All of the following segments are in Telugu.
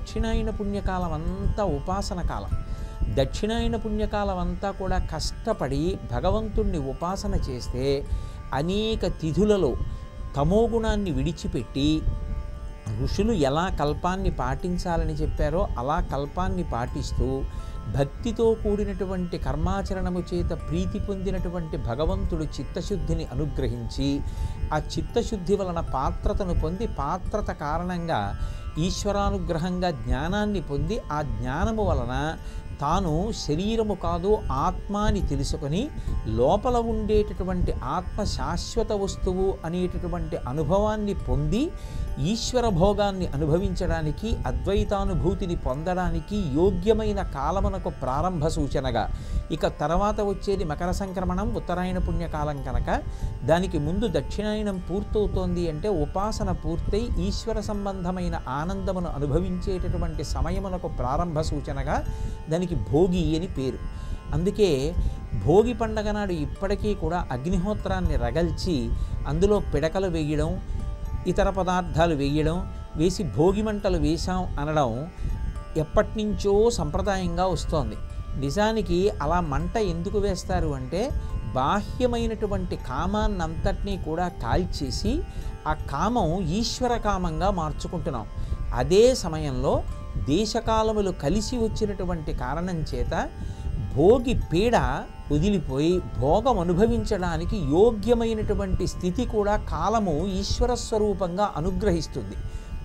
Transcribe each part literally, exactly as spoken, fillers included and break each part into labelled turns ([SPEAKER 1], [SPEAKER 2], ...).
[SPEAKER 1] దక్షిణాయన పుణ్యకాలం అంతా ఉపాసన కాలం. దక్షిణాయన పుణ్యకాలం అంతా కూడా కష్టపడి భగవంతుణ్ణి ఉపాసన చేస్తే అనేక తిథులలో తమోగుణాన్ని విడిచిపెట్టి ఋషులు ఎలా కల్పాన్ని పాటించాలని చెప్పారో అలా కల్పాన్ని పాటిస్తూ భక్తితో కూడినటువంటి కర్మాచరణము చేత ప్రీతి పొందినటువంటి భగవంతుడు చిత్తశుద్ధిని అనుగ్రహించి ఆ చిత్తశుద్ధి వలన పాత్రతను పొంది పాత్రత కారణంగా ఈశ్వరానుగ్రహంగా జ్ఞానాన్ని పొంది ఆ జ్ఞానము వలన తాను శరీరము కాదు ఆత్మ అని తెలుసుకొని లోపల ఉండేటటువంటి ఆత్మ శాశ్వత వస్తువు అనేటటువంటి అనుభవాన్ని పొంది ఈశ్వర భోగాన్ని అనుభవించడానికి అద్వైతానుభూతిని పొందడానికి యోగ్యమైన కాలమునకు ప్రారంభ సూచనగా. ఇక తర్వాత వచ్చేది మకర సంక్రమణం ఉత్తరాయణ పుణ్యకాలం కనుక దానికి ముందు దక్షిణాయనం పూర్తవుతోంది అంటే ఉపాసన పూర్తయి ఈశ్వర సంబంధమైన ఆనందమును అనుభవించేటటువంటి సమయమునకు ప్రారంభ సూచనగా దానికి భోగి అని పేరు. అందుకే భోగి పండగ నాడు ఇప్పటికీ కూడా అగ్నిహోత్రాన్ని రగల్చి అందులో పిడకలు వేయడం ఇతర పదార్థాలు వేయడం వేసి భోగి మంటలు వేశాం అనడం ఎప్పటినుంచో సంప్రదాయంగా వస్తోంది. నిజానికి అలా మంట ఎందుకు వేస్తారు అంటే బాహ్యమైనటువంటి కామాన్నంతటినీ కూడా కాల్చేసి ఆ కామం ఈశ్వర కామంగా మార్చుకుంటున్నాం. అదే సమయంలో దేశకాలములు కలిసి వచ్చినటువంటి కారణం చేత భోగి పీడ వదిలిపోయి భోగం అనుభవించడానికి యోగ్యమైనటువంటి స్థితి కూడా కాలము ఈశ్వర స్వరూపంగా అనుగ్రహిస్తుంది.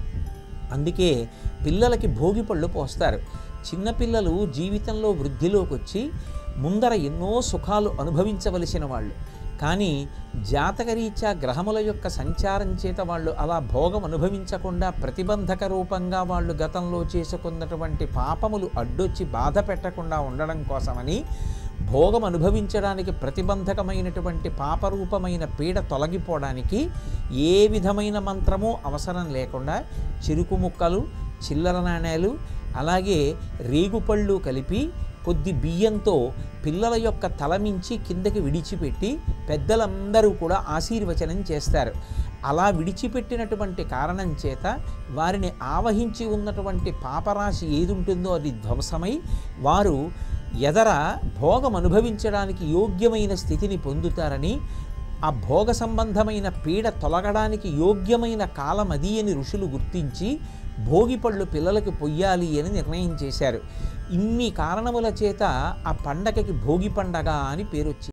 [SPEAKER 1] అందుకే పిల్లలకి భోగి పళ్ళు పోస్తారు. చిన్నపిల్లలు జీవితంలో వృద్ధిలోకి వచ్చి ముందర ఎన్నో సుఖాలు అనుభవించవలసిన వాళ్ళు, కానీ జాతకరీత్యా గ్రహముల యొక్క సంచారం చేత వాళ్ళు అలా భోగం అనుభవించకుండా ప్రతిబంధక రూపంగా వాళ్ళు గతంలో చేసుకున్నటువంటి పాపములు అడ్డొచ్చి బాధ పెట్టకుండా ఉండడం కోసమని భోగం అనుభవించడానికి ప్రతిబంధకమైనటువంటి పాపరూపమైన పీడ తొలగిపోవడానికి ఏ విధమైన మంత్రము అవసరం లేకుండా చెరుకు ముక్కలు, చిల్లర నాణేలు, అలాగే రేగుపళ్ళు కలిపి కొద్ది బియ్యంతో పిల్లల యొక్క తలమించి కిందకి విడిచిపెట్టి పెద్దలందరూ కూడా ఆశీర్వచనం చేస్తారు. అలా విడిచిపెట్టినటువంటి కారణం చేత వారిని ఆవహించి ఉన్నటువంటి పాపరాశి ఏది ఉంటుందో అది ధ్వంసమై వారు ఎదర భోగం అనుభవించడానికి యోగ్యమైన స్థితిని పొందుతారని, ఆ భోగ సంబంధమైన పీడ తొలగడానికి యోగ్యమైన కాలం అది అని ఋషులు గుర్తించి భోగి పళ్ళు పిల్లలకు పొయ్యాలి అని నిర్ణయం చేశారు. ఇన్ని కారణముల చేత ఆ పండగకి భోగి పండగ అని పేరు వచ్చింది.